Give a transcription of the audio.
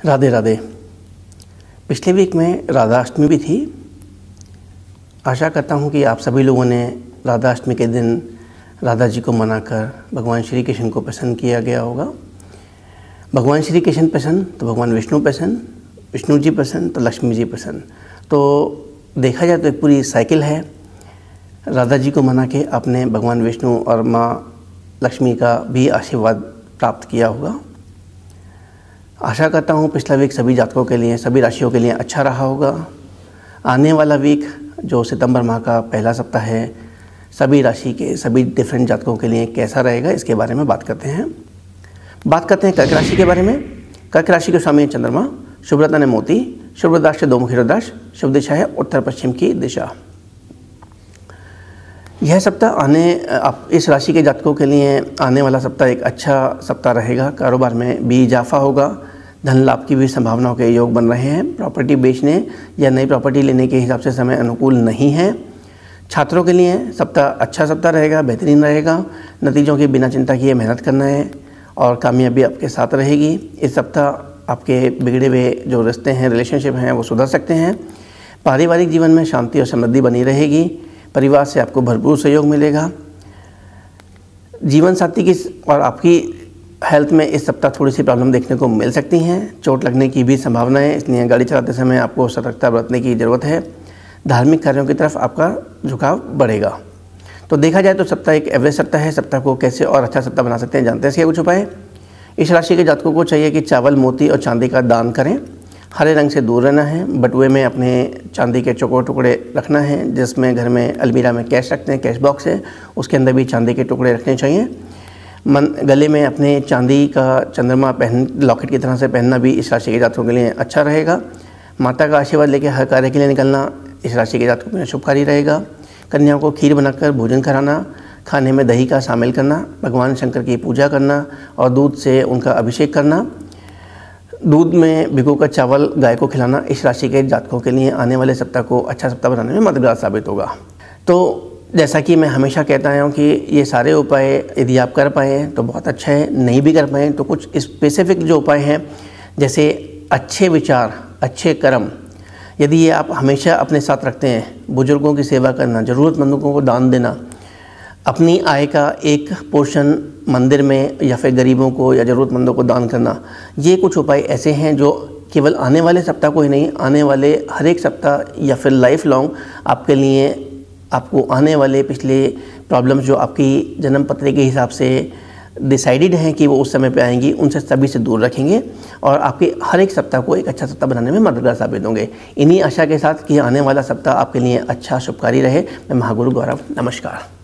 राधे राधे। पिछले वीक में राधाष्टमी भी थी। आशा करता हूँ कि आप सभी लोगों ने राधाष्टमी के दिन राधा जी को मनाकर भगवान श्री कृष्ण को प्रसन्न किया गया होगा। भगवान श्री कृष्ण प्रसन्न तो भगवान विष्णु प्रसन्न, विष्णु जी प्रसन्न तो लक्ष्मी जी प्रसन्न। तो देखा जाए तो एक पूरी साइकिल है। राधा जी को मना के आपने भगवान विष्णु और माँ लक्ष्मी का भी आशीर्वाद प्राप्त किया होगा। आशा करता हूँ पिछला वीक सभी जातकों के लिए, सभी राशियों के लिए अच्छा रहा होगा। आने वाला वीक जो सितंबर माह का पहला सप्ताह है, सभी राशि के सभी डिफरेंट जातकों के लिए कैसा रहेगा, इसके बारे में बात करते हैं। बात करते हैं कर्क राशि के बारे में। कर्क राशि के स्वामी चंद्रमा, शुभ रत्न है मोती, शुभ रुद्राक्ष 2 मुखी रुद्राक्ष, शुभ दिशा है उत्तर पश्चिम की दिशा। यह सप्ताह इस राशि के जातकों के लिए आने वाला सप्ताह एक अच्छा सप्ताह रहेगा। कारोबार में भी इजाफा होगा, धन लाभ की भी संभावनाओं के योग बन रहे हैं। प्रॉपर्टी बेचने या नई प्रॉपर्टी लेने के हिसाब से समय अनुकूल नहीं है। छात्रों के लिए सप्ताह अच्छा सप्ताह रहेगा, बेहतरीन रहेगा। नतीजों की बिना चिंता किए मेहनत करना है और कामयाबी आपके साथ रहेगी। इस सप्ताह आपके बिगड़े हुए जो रिश्ते हैं, रिलेशनशिप हैं, वो सुधर सकते हैं। पारिवारिक जीवन में शांति और समृद्धि बनी रहेगी। परिवार से आपको भरपूर सहयोग मिलेगा। जीवन साथी की और आपकी हेल्थ में इस सप्ताह थोड़ी सी प्रॉब्लम देखने को मिल सकती हैं। चोट लगने की भी संभावना है, इसलिए गाड़ी चलाते समय आपको सतर्कता बरतने की ज़रूरत है। धार्मिक कार्यों की तरफ आपका झुकाव बढ़ेगा। तो देखा जाए तो सप्ताह एक एवरेज सप्ताह है। सप्ताह को कैसे और अच्छा सप्ताह बना सकते हैं, जानते हैं इसके कुछ उपाय। इस राशि के जातकों को चाहिए कि चावल, मोती और चांदी का दान करें। हरे रंग से दूर रहना है। बटुए में अपने चांदी के चौकोर टुकड़े रखना है। जिसमें घर में अलमीरा में कैश रखते हैं, कैश बॉक्स है, उसके अंदर भी चांदी के टुकड़े रखने चाहिए। गले में अपने चांदी का चंद्रमा लॉकेट की तरह से पहनना भी इस राशि के जातकों के लिए अच्छा रहेगा। माता का आशीर्वाद लेकर हर कार्य के लिए निकलना इस राशि के जातकों के लिए शुभकारी रहेगा। कन्याओं को खीर बनाकर भोजन कराना, खाने में दही का शामिल करना, भगवान शंकर की पूजा करना और दूध से उनका अभिषेक करना, दूध में भिगोकर चावल गाय को खिलाना इस राशि के जातकों के लिए आने वाले सप्ताह को अच्छा सप्ताह बनाने में मददगार साबित होगा। तो जैसा कि मैं हमेशा कहता आया हूँ कि ये सारे उपाय यदि आप कर पाएँ तो बहुत अच्छा है, नहीं भी कर पाएँ तो कुछ स्पेसिफिक जो उपाय हैं, जैसे अच्छे विचार, अच्छे कर्म, यदि ये आप हमेशा अपने साथ रखते हैं, बुजुर्गों की सेवा करना, ज़रूरतमंदों को दान देना, अपनी आय का एक पोर्शन मंदिर में या फिर गरीबों को या ज़रूरतमंदों को दान करना, ये कुछ उपाय ऐसे हैं जो केवल आने वाले सप्ताह को ही नहीं, आने वाले हर एक सप्ताह या फिर लाइफ लॉन्ग आपके लिए, आपको आने वाले पिछले प्रॉब्लम्स जो आपकी जन्म पत्री के हिसाब से डिसाइडेड हैं कि वो उस समय पे आएंगी, उनसे सभी से दूर रखेंगे और आपके हर एक सप्ताह को एक अच्छा सप्ताह बनाने में मददगार साबित होंगे। इन्हीं आशा के साथ कि आने वाला सप्ताह आपके लिए अच्छा शुभकारी रहे। मैं महागुरु गौरव, नमस्कार।